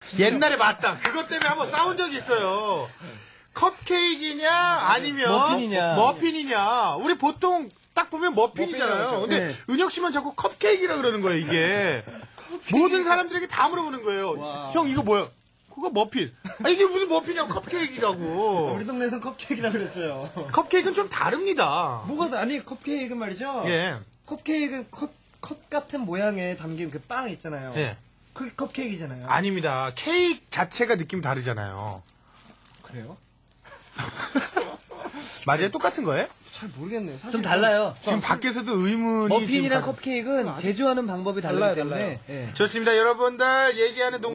옛날에 맞다. 그것 때문에 한번 싸운 적이 있어요. 컵케이크냐 아니면 머핀이냐. 우리 보통 딱 보면 머핀이잖아요. 근데 네. 은혁 씨만 자꾸 컵케이크라 그러는 거예요, 이게. 모든 사람들에게 다 물어보는 거예요. 와. 형 이거 뭐야? 그거 머핀. 아, 이게 무슨 머핀이냐고, 컵케이크라고. 우리 동네에선 컵케이크라 그랬어요. 컵케이크는 좀 다릅니다. 뭐가 아니 컵케이크는 말이죠. 예. 컵케이크는 컵 같은 모양에 담긴 그 빵 있잖아요. 예. 그게 컵케이크잖아요. 아닙니다. 케이크 자체가 느낌 다르잖아요. 그래요? 맞아요? 똑같은 거예요? 잘 모르겠네요. 사실 좀 달라요. 지금 밖에서도 의문이. 머핀이랑 지금 컵케이크는 제조하는 방법이 달라요 때문에. 예. 좋습니다. 여러분들 얘기하는